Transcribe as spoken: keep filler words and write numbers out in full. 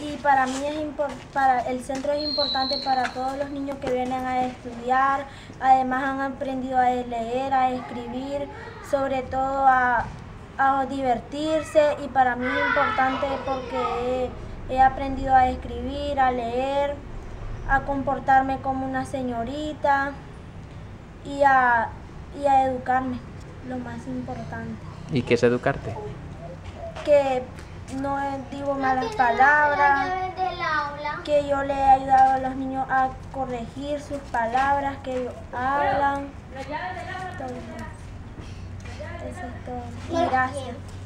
y para mí es para el centro es importante para todos los niños que vienen a estudiar. Además han aprendido a leer, a escribir, sobre todo a, a divertirse, y para mí es importante porque he, he aprendido a escribir, a leer, a comportarme como una señorita y a, y a educarme, lo más importante. ¿Y qué es educarte? Que no digo malas palabras, que yo le he ayudado a los niños a corregir sus palabras que ellos hablan. Todo eso. Eso es todo. Y gracias.